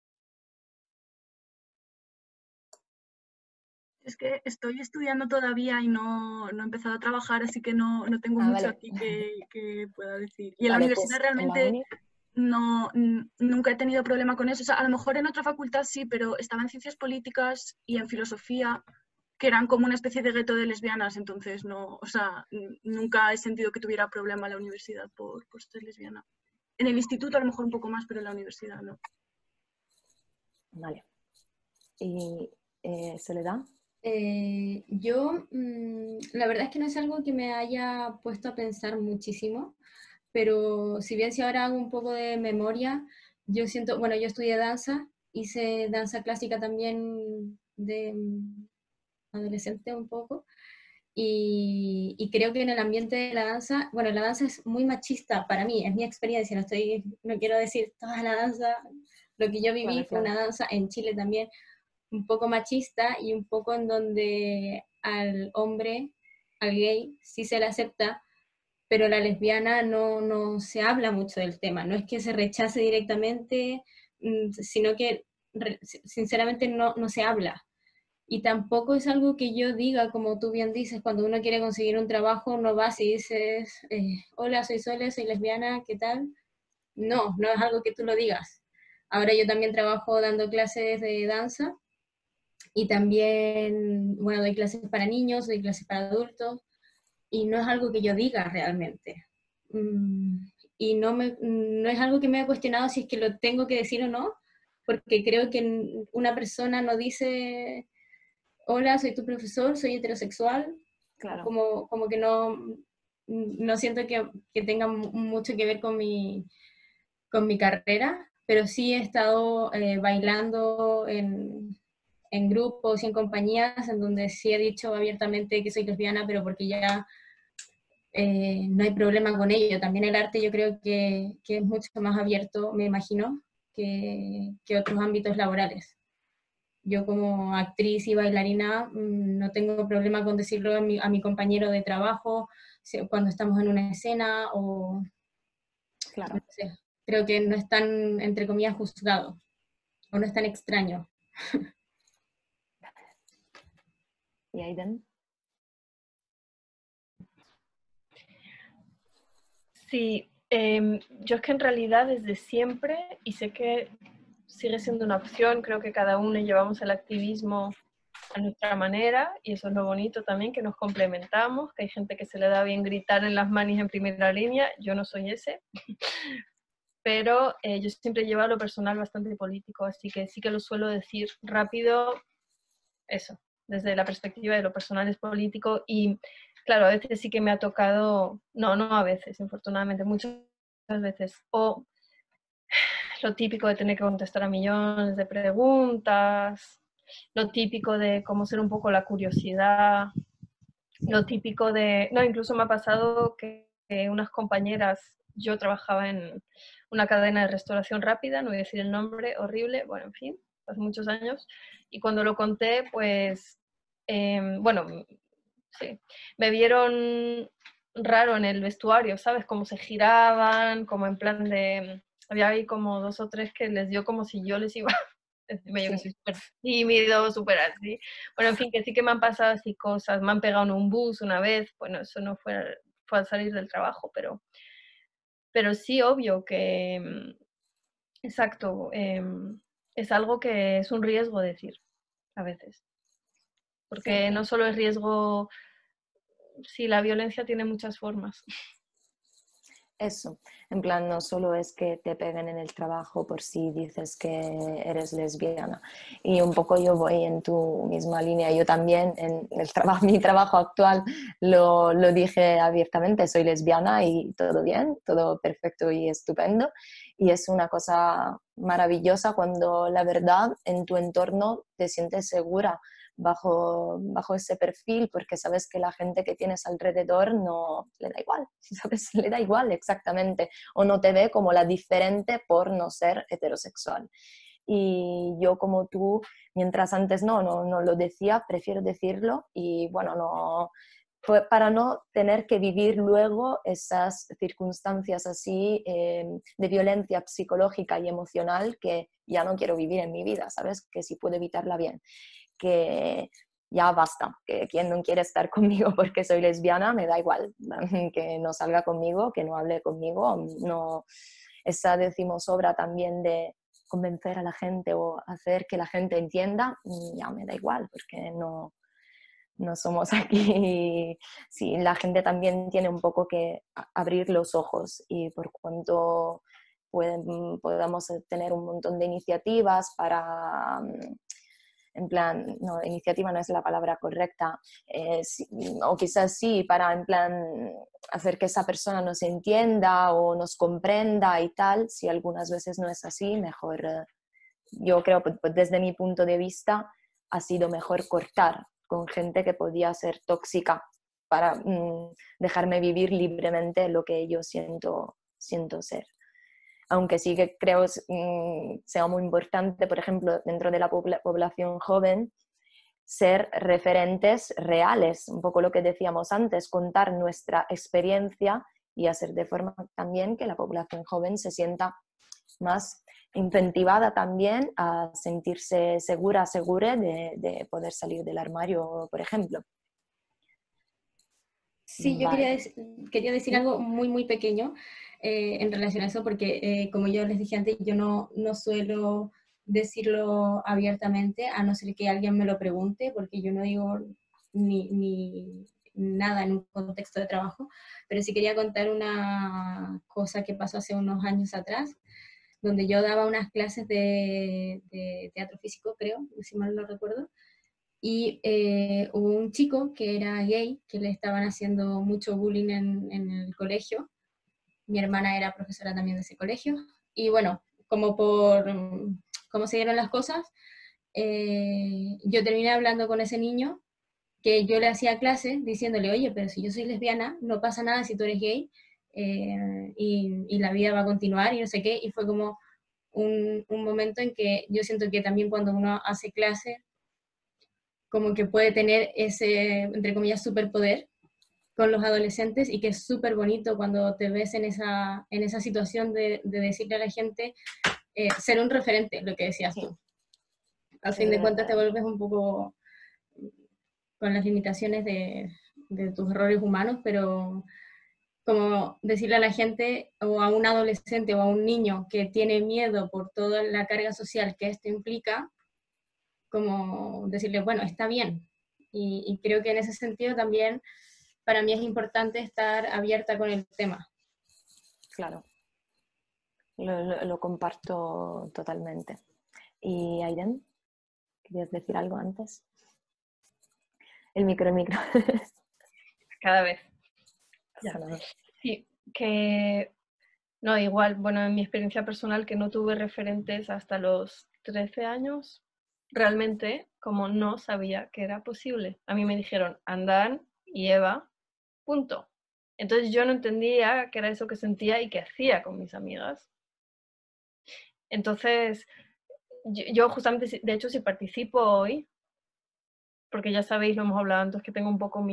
Es que estoy estudiando todavía y no he empezado a trabajar, así que no tengo Ah, mucho vale. aquí que pueda decir. Y en la Vale, universidad pues en la realmente uni. nunca he tenido problema con eso. O sea, a lo mejor en otra facultad sí, pero estaba en ciencias políticas y en filosofía, que eran como una especie de gueto de lesbianas, entonces no, o sea, nunca he sentido que tuviera problema en la universidad por ser lesbiana. En el instituto a lo mejor un poco más, pero en la universidad no. Vale. ¿Y Soledad? Yo, la verdad es que no es algo que me haya puesto a pensar muchísimo, pero si bien si ahora hago un poco de memoria, yo siento, bueno, yo estudié danza, hice danza clásica también de adolescente un poco, y creo que en el ambiente de la danza, bueno, la danza es muy machista para mí, es mi experiencia, no quiero decir toda la danza, lo que yo viví Claro, fue claro. una danza en Chile también un poco machista y un poco en donde al hombre, al gay, sí se le acepta, pero la lesbiana no se habla mucho del tema. No es que se rechace directamente, sino que sinceramente no se habla. Y tampoco es algo que yo diga, como tú bien dices, cuando uno quiere conseguir un trabajo, no vas y dices, hola, soy Sole, soy lesbiana, ¿qué tal? No es algo que tú lo digas. Ahora yo también trabajo dando clases de danza y también, bueno, doy clases para niños, doy clases para adultos, y no es algo que yo diga realmente. Y no es algo que me haya cuestionado si es que lo tengo que decir o no, porque creo que una persona no dice, hola, soy tu profesor, soy heterosexual, Claro. como que no siento que tenga mucho que ver con mi carrera, pero sí he estado bailando en grupos y en compañías en donde sí he dicho abiertamente que soy lesbiana, pero porque ya no hay problema con ello. También el arte yo creo que es mucho más abierto, me imagino, que otros ámbitos laborales. Yo como actriz y bailarina no tengo problema con decirlo a mi compañero de trabajo cuando estamos en una escena o no Claro. sé, creo que no es tan, entre comillas, juzgado o no es tan extraño. ¿Y Aiden? Sí, yo es que en realidad desde siempre, y sé que sigue siendo una opción, creo que cada uno llevamos el activismo a nuestra manera, y eso es lo bonito también, que nos complementamos, que hay gente que se le da bien gritar en las manis en primera línea, yo no soy ese, pero yo siempre llevo a lo personal bastante político, así que sí que lo suelo decir rápido, eso, desde la perspectiva de lo personal es político, y claro, a veces sí que me ha tocado, no a veces, infortunadamente, muchas veces, o lo típico de tener que contestar a millones de preguntas, lo típico de cómo ser un poco la curiosidad, lo típico de, no, incluso me ha pasado que unas compañeras, yo trabajaba en una cadena de restauración rápida, no voy a decir el nombre, horrible, bueno, en fin, hace muchos años, y cuando lo conté, pues, bueno, sí, me vieron raro en el vestuario, ¿sabes? Cómo se giraban, como en plan de, había ahí como dos o tres que les dio como si yo les iba encima yo que Sí. soy súper tímido, súper así. Bueno, en fin, que sí que me han pasado así cosas. Me han pegado en un bus una vez. Bueno, eso no fue al salir del trabajo, pero sí, obvio que, exacto, es algo que es un riesgo decir a veces. Sí. Porque no solo es riesgo, sí, la violencia tiene muchas formas. Eso, en plan, no solo es que te peguen en el trabajo por si dices que eres lesbiana. Y un poco yo voy en tu misma línea. Yo también en el trabajo, mi trabajo actual lo dije abiertamente, soy lesbiana y todo bien, todo perfecto y estupendo. Y es una cosa maravillosa cuando la verdad en tu entorno te sientes segura bajo ese perfil, porque sabes que la gente que tienes alrededor no le da igual, ¿sabes? Le da igual exactamente, o no te ve como la diferente por no ser heterosexual. y yo como tú, mientras antes no lo decía, prefiero decirlo y bueno, para no tener que vivir luego esas circunstancias así de violencia psicológica y emocional que ya no quiero vivir en mi vida, ¿sabes? Que si puedo evitarla bien, que ya basta, que quien no quiere estar conmigo porque soy lesbiana, me da igual, que no salga conmigo, que no hable conmigo, no, esa decimos obra también de convencer a la gente o hacer que la gente entienda, ya me da igual, porque no somos aquí. Sí, la gente también tiene un poco que abrir los ojos y por cuanto podamos tener un montón de iniciativas para, en plan, no, iniciativa no es la palabra correcta, o quizás sí, para en plan hacer que esa persona nos entienda o nos comprenda y tal, si algunas veces no es así, mejor, yo creo, pues, desde mi punto de vista, ha sido mejor cortar con gente que podía ser tóxica para dejarme vivir libremente lo que yo siento ser. Aunque sí que creo sea muy importante, por ejemplo, dentro de la población joven, ser referentes reales, un poco lo que decíamos antes, contar nuestra experiencia y hacer de forma también que la población joven se sienta más incentivada también a sentirse segura de poder salir del armario, por ejemplo. Sí, yo Vale. quería decir algo muy, muy pequeño en relación a eso, porque como yo les dije antes, yo no suelo decirlo abiertamente, a no ser que alguien me lo pregunte, porque yo no digo ni nada en un contexto de trabajo, pero sí quería contar una cosa que pasó hace unos años atrás, donde yo daba unas clases de teatro físico, creo, si mal no recuerdo, y hubo un chico que era gay, que le estaban haciendo mucho bullying en el colegio. Mi hermana era profesora también de ese colegio. Y bueno, como por cómo se dieron las cosas, yo terminé hablando con ese niño, que yo le hacía clase diciéndole, oye, pero si yo soy lesbiana, no pasa nada si tú eres gay, y la vida va a continuar y no sé qué. Y fue como un momento en que yo siento que también cuando uno hace clase, como que puede tener ese, entre comillas, superpoder con los adolescentes y que es súper bonito cuando te ves en esa situación de decirle a la gente, ser un referente, lo que decías tú. Al fin de cuentas te vuelves un poco con las limitaciones de tus errores humanos, pero como decirle a la gente o a un adolescente o a un niño que tiene miedo por toda la carga social que esto implica, como decirle, bueno, está bien. Y creo que en ese sentido también para mí es importante estar abierta con el tema. Claro, lo comparto totalmente. ¿Y Aiden? ¿Querías decir algo antes? El micro. Cada vez. Ya. Sí, que no, igual, bueno, en mi experiencia personal que no tuve referentes hasta los 13 años, realmente como no sabía que era posible. A mí me dijeron Andán y Eva, punto. Entonces yo no entendía qué era eso que sentía y qué hacía con mis amigas. Entonces, yo justamente, de hecho, si participo hoy, porque ya sabéis, lo hemos hablado antes, que tengo un poco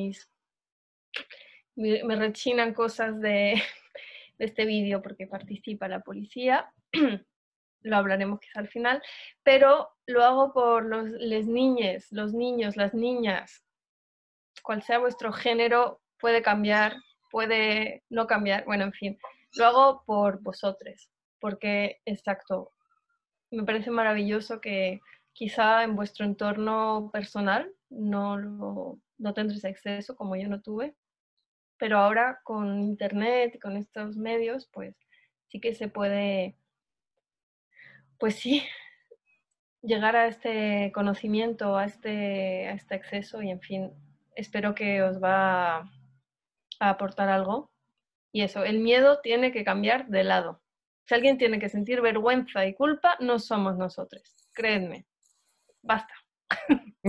me rechinan cosas de este vídeo porque participa la policía, lo hablaremos quizá al final, pero lo hago por les niñes, los niños, las niñas, cual sea vuestro género, puede cambiar, puede no cambiar, bueno, en fin, lo hago por vosotros, porque, exacto, me parece maravilloso que quizá en vuestro entorno personal no tendréis acceso, como yo no tuve, pero ahora con internet y con estos medios, pues sí que se puede, pues sí, llegar a este conocimiento, a este acceso y en fin, espero que os va a aportar algo. Y eso, el miedo tiene que cambiar de lado. Si alguien tiene que sentir vergüenza y culpa, no somos nosotros, creedme. Basta.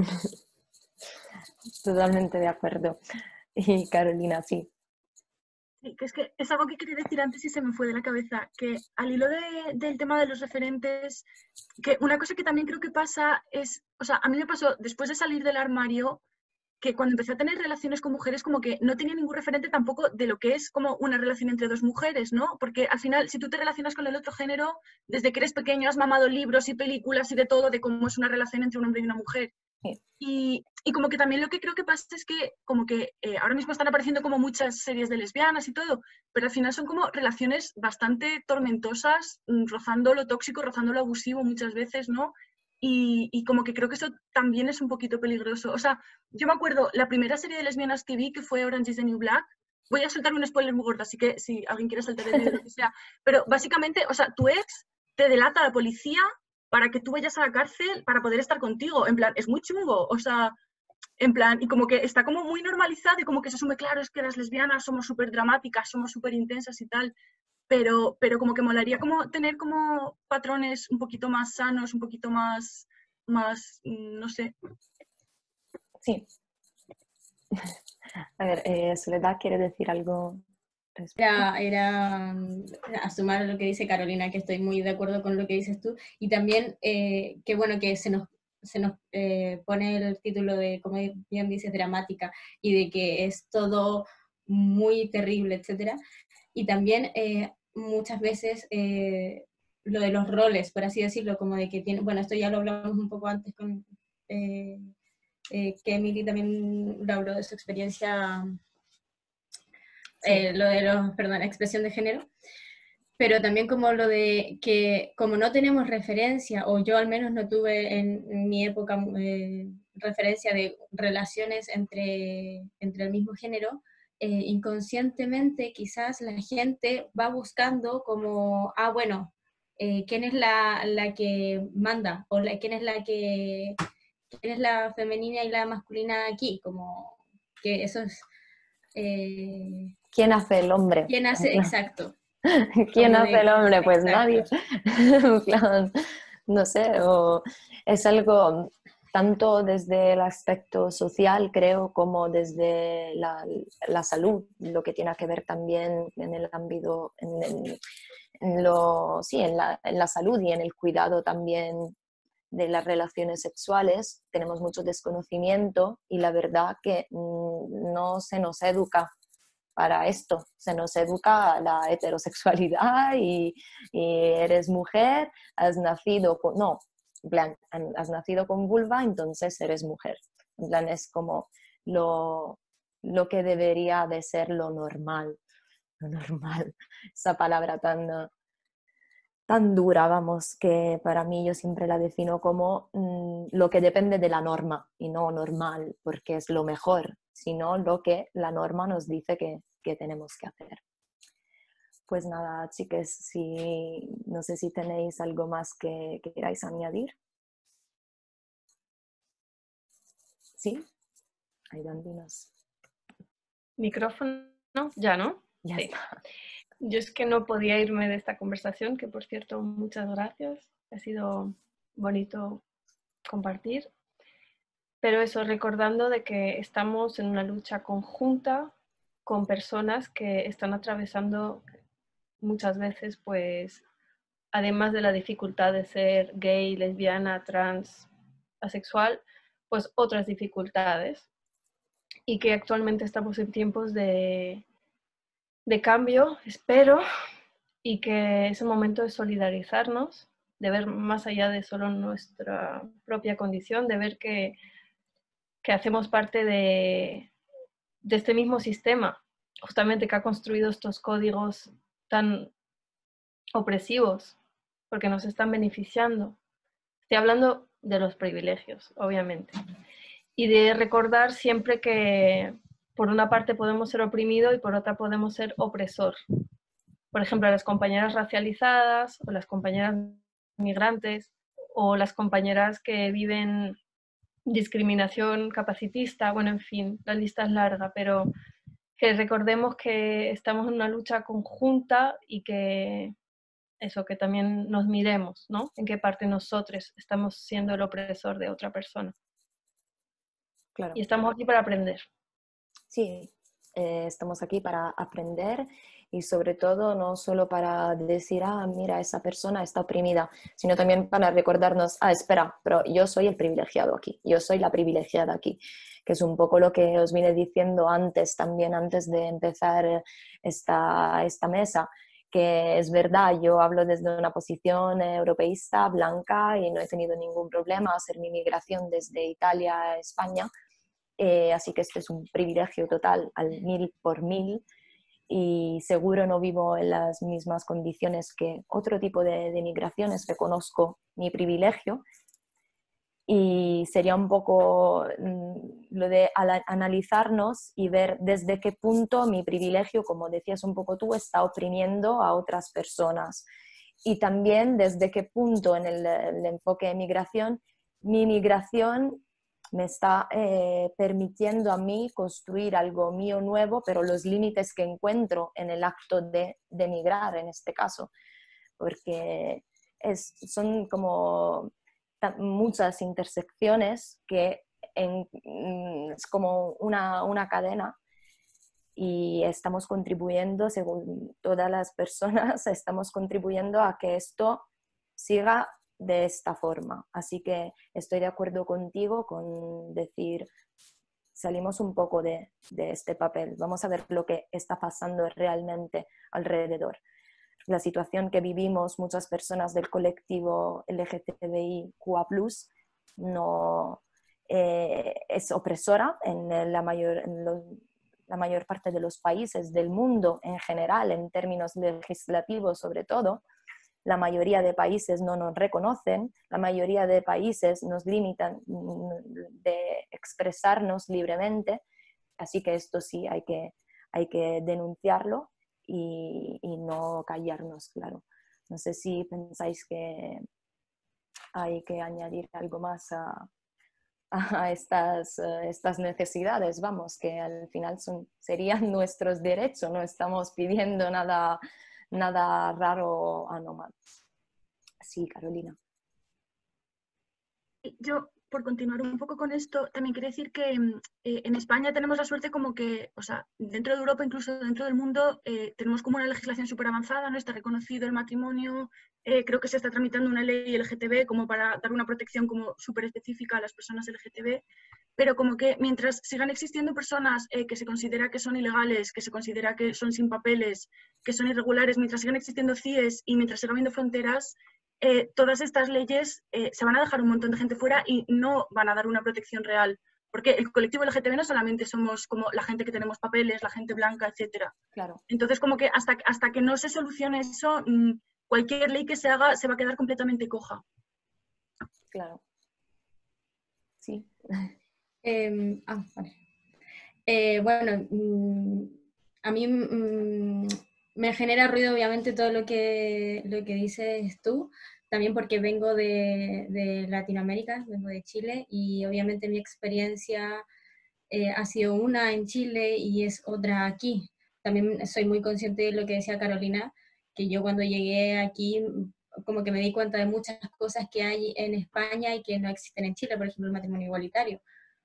Totalmente de acuerdo. Y Carolina, sí. Sí, que es que es algo que quería decir antes y se me fue de la cabeza, que al hilo del tema de los referentes, que una cosa que también creo que pasa es, o sea, a mí me pasó después de salir del armario, que cuando empecé a tener relaciones con mujeres, como que no tenía ningún referente tampoco de lo que es como una relación entre dos mujeres, ¿no? Porque al final, si tú te relacionas con el otro género, desde que eres pequeño has mamado libros y películas y de todo de cómo es una relación entre un hombre y una mujer. Sí. Y como que también lo que creo que pasa es que como que ahora mismo están apareciendo como muchas series de lesbianas y todo, pero al final son como relaciones bastante tormentosas, rozando lo tóxico, rozando lo abusivo muchas veces, ¿no? Y como que creo que eso también es un poquito peligroso. O sea, yo me acuerdo, la primera serie de lesbianas que vi, que fue Orange is the New Black, voy a soltar un spoiler muy gordo, así que si alguien quiere saltar el vídeo, lo que sea, pero básicamente, o sea, tu ex te delata a la policía para que tú vayas a la cárcel para poder estar contigo. En plan, es muy chungo, o sea, en plan, y como que está como muy normalizado y como que se asume, claro, es que las lesbianas somos súper dramáticas, somos súper intensas y tal, pero como que molaría como tener como patrones un poquito más sanos, un poquito más no sé. Sí. A ver, Soledad, ¿quiere decir algo? Era a sumar a lo que dice Carolina, que estoy muy de acuerdo con lo que dices tú, y también que bueno, que se nos pone el título de, como bien dices, dramática, y de que es todo muy terrible, etcétera. Y también muchas veces lo de los roles, por así decirlo, como de que tiene, bueno, esto ya lo hablamos un poco antes con que Emily también lo habló de su experiencia, lo de los, perdón, expresión de género, pero también como lo de que como no tenemos referencia, o yo al menos no tuve en mi época referencia de relaciones entre el mismo género, inconscientemente quizás la gente va buscando como, bueno, ¿quién es la que manda? O quién es la femenina y la masculina aquí? Como que eso es... ¿Quién hace el hombre? ¿Quién hace? Exacto. ¿Quién Como hace el hombre? Pues exacto. nadie. En plan, no sé, o es algo tanto desde el aspecto social, creo, como desde la salud, lo que tiene que ver también en el ámbito, sí, en la salud y en el cuidado también de las relaciones sexuales. Tenemos mucho desconocimiento y la verdad que no se nos educa para esto. Se nos educa a la heterosexualidad y eres mujer, has nacido con... No, en plan, has nacido con vulva, entonces eres mujer. En plan, es como lo que debería de ser lo normal. Lo normal. Esa palabra tan dura, vamos, que para mí yo siempre la defino como lo que depende de la norma y no normal, porque es lo mejor, sino lo que la norma nos dice que tenemos que hacer. Pues nada, chicas, no sé si tenéis algo más que queráis añadir. ¿Sí? Aidan, dinos. Micrófono, ya, ¿no? Ya Sí. está. Yo es que no podía irme de esta conversación, que por cierto, muchas gracias. Ha sido bonito compartir. Pero eso, recordando de que estamos en una lucha conjunta con personas que están atravesando muchas veces, pues, además de la dificultad de ser gay, lesbiana, trans, asexual, pues otras dificultades. Y que actualmente estamos en tiempos de cambio, espero, y que es el momento de solidarizarnos, de ver más allá de solo nuestra propia condición, de ver que hacemos parte de este mismo sistema, justamente que ha construido estos códigos tan opresivos, porque nos están beneficiando. Estoy hablando de los privilegios, obviamente. Y de recordar siempre que por una parte podemos ser oprimido y por otra podemos ser opresor. Por ejemplo, las compañeras racializadas o las compañeras migrantes o las compañeras que viven discriminación capacitista, bueno, en fin, la lista es larga, pero que recordemos que estamos en una lucha conjunta y que eso, que también nos miremos, ¿no? En qué parte nosotros estamos siendo el opresor de otra persona. Claro. Y estamos aquí para aprender. Sí, estamos aquí para aprender y sobre todo no solo para decir, ah, mira, esa persona está oprimida, sino también para recordarnos, ah, espera, pero yo soy el privilegiado aquí, yo soy la privilegiada aquí, que es un poco lo que os vine diciendo antes también, antes de empezar esta mesa, que es verdad, yo hablo desde una posición europeísta, blanca, y no he tenido ningún problema hacer mi migración desde Italia a España, así que este es un privilegio total al 1000 por 1000 y seguro no vivo en las mismas condiciones que otro tipo de migraciones, reconozco mi privilegio y sería un poco lo de analizarnos y ver desde qué punto mi privilegio, como decías un poco tú, está oprimiendo a otras personas y también desde qué punto en el enfoque de migración, mi migración me está permitiendo a mí construir algo mío nuevo, pero los límites que encuentro en el acto de migrar en este caso, porque son como muchas intersecciones que es como una cadena y estamos contribuyendo, según todas las personas, estamos contribuyendo a que esto siga de esta forma. Así que estoy de acuerdo contigo con decir, salimos un poco de este papel, vamos a ver lo que está pasando realmente alrededor. La situación que vivimos muchas personas del colectivo LGTBIQA+, no, es opresora en la mayor parte de los países del mundo en general, en términos legislativos sobre todo. La mayoría de países no nos reconocen, la mayoría de países nos limitan de expresarnos libremente, así que esto sí hay que denunciarlo y no callarnos, claro. No sé si pensáis que hay que añadir algo más a estas necesidades, vamos, que al final serían nuestros derechos, no estamos pidiendo nada raro o anómalo. Sí, Carolina. Yo, por continuar un poco con esto, también quiero decir que en España tenemos la suerte como que, o sea, dentro de Europa, incluso dentro del mundo, tenemos como una legislación súper avanzada, ¿no? Está reconocido el matrimonio, creo que se está tramitando una ley LGTB como para dar una protección como súper específica a las personas LGTB, pero como que mientras sigan existiendo personas que se considera que son ilegales, que se considera que son sin papeles, que son irregulares, mientras sigan existiendo CIES y mientras sigan habiendo fronteras, todas estas leyes se van a dejar un montón de gente fuera y no van a dar una protección real. Porque el colectivo LGTB no solamente somos como la gente que tenemos papeles, la gente blanca, etcétera. Claro. Entonces, como que hasta que no se solucione eso, cualquier ley que se haga se va a quedar completamente coja. Claro. Sí. Vale. Bueno, a mí me genera ruido obviamente todo lo que dices tú, también porque vengo de Latinoamérica, vengo de Chile, y obviamente mi experiencia ha sido una en Chile y es otra aquí. También soy muy consciente de lo que decía Carolina, que yo cuando llegué aquí como que me di cuenta de muchas cosas que hay en España y que no existen en Chile, por ejemplo el matrimonio igualitario.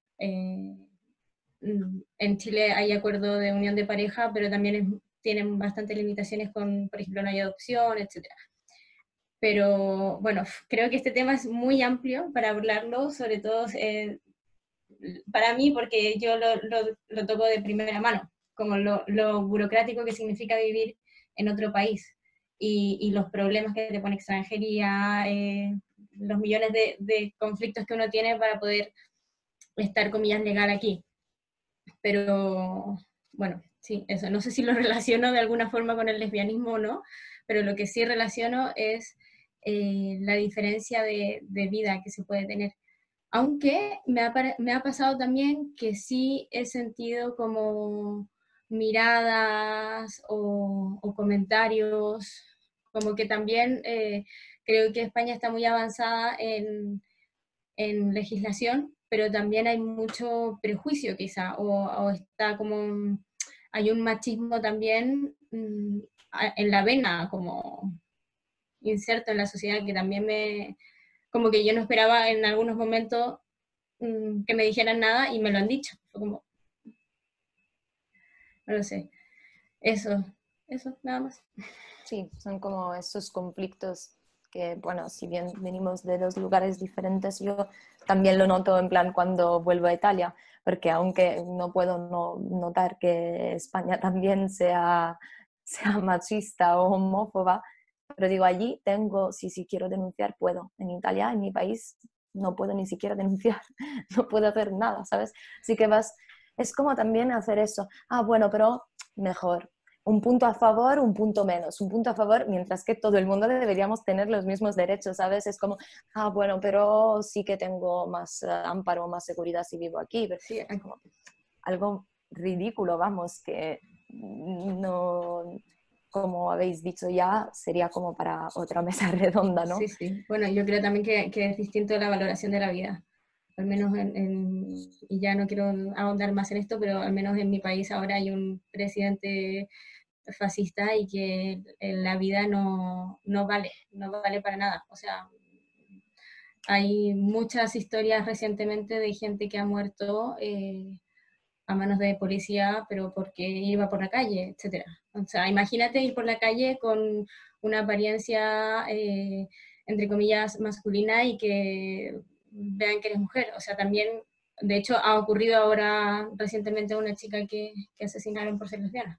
En Chile hay acuerdo de unión de pareja, pero también tienen bastantes limitaciones con, por ejemplo, no hay adopción, etc. Pero bueno, creo que este tema es muy amplio para hablarlo, sobre todo para mí, porque yo lo toco de primera mano, como lo burocrático que significa vivir en otro país y los problemas que te pone extranjería, los millones de conflictos que uno tiene para poder estar, comillas, legal aquí. Pero bueno, sí, eso. No sé si lo relaciono de alguna forma con el lesbianismo o no, pero lo que sí relaciono es la diferencia de vida que se puede tener. Aunque me ha pasado también que sí he sentido como miradas o comentarios, como que también creo que España está muy avanzada en legislación, pero también hay mucho prejuicio quizá, o está como, hay un machismo también en la vena, como inserto en la sociedad, que también como que yo no esperaba en algunos momentos que me dijeran nada y me lo han dicho. Fue como, no lo sé. Eso, nada más. Sí, son como esos conflictos que, bueno, si bien venimos de dos lugares diferentes, yo también lo noto en plan cuando vuelvo a Italia, porque aunque no puedo no notar que España también sea machista o homófoba, pero digo, allí tengo, si quiero denunciar, puedo. En Italia, en mi país, no puedo ni siquiera denunciar, no puedo hacer nada, ¿sabes? Así que es como también hacer eso. Ah, bueno, pero mejor un punto a favor, un punto menos, un punto a favor, mientras que todo el mundo deberíamos tener los mismos derechos, ¿sabes? Es como, ah, bueno, pero sí que tengo más amparo, más seguridad si vivo aquí, pero Sí, es como algo ridículo, vamos, que no, como habéis dicho ya, sería como para otra mesa redonda, ¿no? sí, sí. Bueno, yo creo también que es distinto la valoración de la vida. Al menos y ya no quiero ahondar más en esto, pero al menos en mi país ahora hay un presidente fascista y que la vida no vale para nada. O sea, hay muchas historias recientemente de gente que ha muerto a manos de policía, pero porque iba por la calle, etcétera. O sea, imagínate ir por la calle con una apariencia, entre comillas, masculina y que vean que eres mujer. O sea, también, de hecho, ha ocurrido ahora recientemente a una chica que asesinaron por ser lesbiana.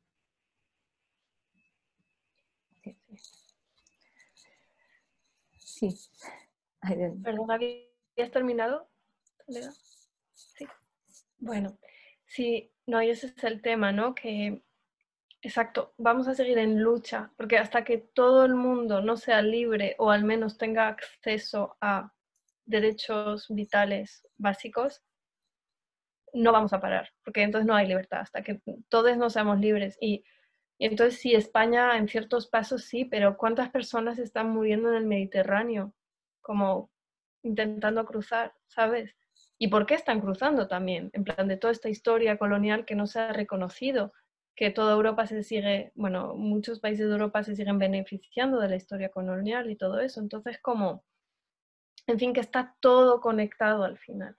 Sí. Perdón, ¿habías terminado, Soledad? Sí. Bueno, sí, no, y ese es el tema, ¿no? Que, exacto, vamos a seguir en lucha, porque hasta que todo el mundo no sea libre o al menos tenga acceso a derechos vitales básicos, no vamos a parar, porque entonces no hay libertad, hasta que todos no seamos libres. Y entonces sí, España en ciertos pasos sí, pero ¿cuántas personas están muriendo en el Mediterráneo? Como intentando cruzar, ¿sabes? ¿Y por qué están cruzando también? En plan de toda esta historia colonial que no se ha reconocido, que toda Europa se sigue, bueno, muchos países de Europa se siguen beneficiando de la historia colonial y todo eso. Entonces, como, en fin, que está todo conectado al final.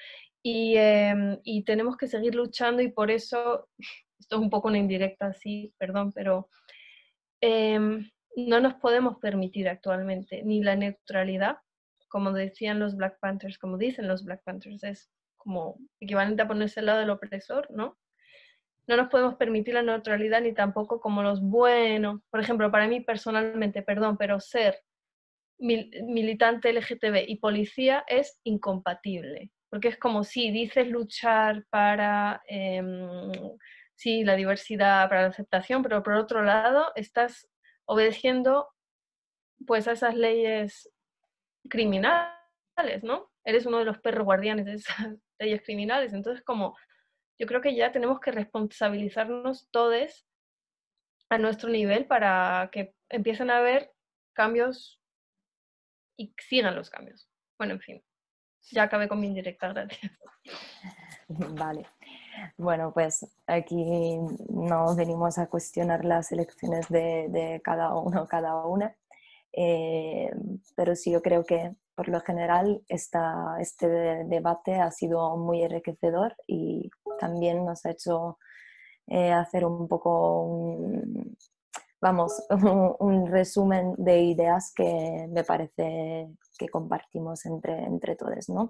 Y tenemos que seguir luchando y por eso, esto es un poco una indirecta, sí, perdón, pero no nos podemos permitir actualmente ni la neutralidad, como decían los Black Panthers, como dicen los Black Panthers, es como equivalente a ponerse al lado del opresor, ¿no? No nos podemos permitir la neutralidad ni tampoco como los buenos. Por ejemplo, para mí personalmente, perdón, pero ser militante LGTB y policía es incompatible, porque es como si dices luchar para sí, la diversidad, para la aceptación, pero por otro lado estás obedeciendo pues a esas leyes criminales, ¿no? Eres uno de los perros guardianes de esas leyes criminales, entonces como yo creo que ya tenemos que responsabilizarnos todos a nuestro nivel para que empiecen a haber cambios y sigan los cambios. Bueno, en fin, ya acabé con mi indirecta, gracias. Vale. Bueno, pues aquí no venimos a cuestionar las elecciones de cada uno, cada una, pero sí yo creo que por lo general este debate ha sido muy enriquecedor y también nos ha hecho hacer un poco vamos, un resumen de ideas que me parece que compartimos entre todos, ¿no?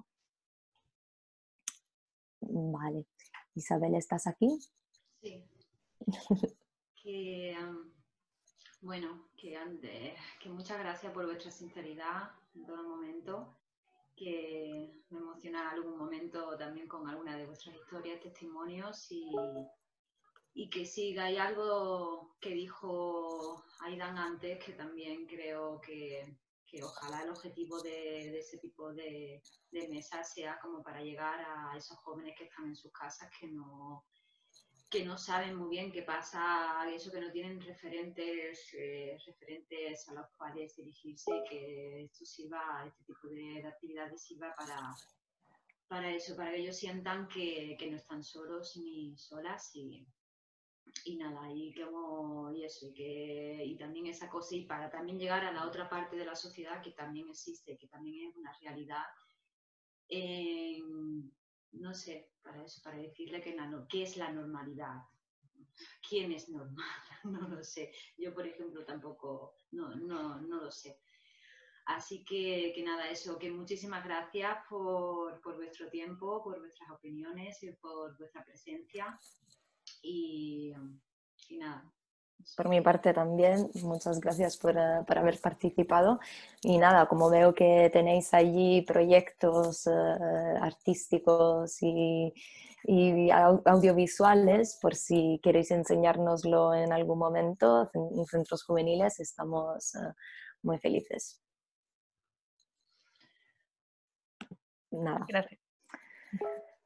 Vale. Isabel, ¿estás aquí? Sí. Que, bueno, que muchas gracias por vuestra sinceridad en todo momento, que me emociona en algún momento también con alguna de vuestras historias, testimonios y que sí, hay algo que dijo Aidan antes que también creo que ojalá el objetivo de ese tipo de mesas sea como para llegar a esos jóvenes que están en sus casas que no saben muy bien qué pasa, eso que no tienen referentes a los cuales dirigirse, que esto sirva, este tipo de actividades sirva para eso, para que ellos sientan que no están solos ni solas y nada, y eso, y también esa cosa, y para también llegar a la otra parte de la sociedad que también existe, que también es una realidad, no sé, para eso, para decirle que es la normalidad, ¿quién es normal? No lo sé. Yo, por ejemplo, tampoco, no lo sé. Así que nada, eso, que muchísimas gracias por vuestro tiempo, por vuestras opiniones y por vuestra presencia. Y nada. Por mi parte también, muchas gracias por haber participado. Y nada, como veo que tenéis allí proyectos artísticos y audiovisuales, por si queréis enseñárnoslo en algún momento en centros juveniles, estamos muy felices. Nada. Gracias.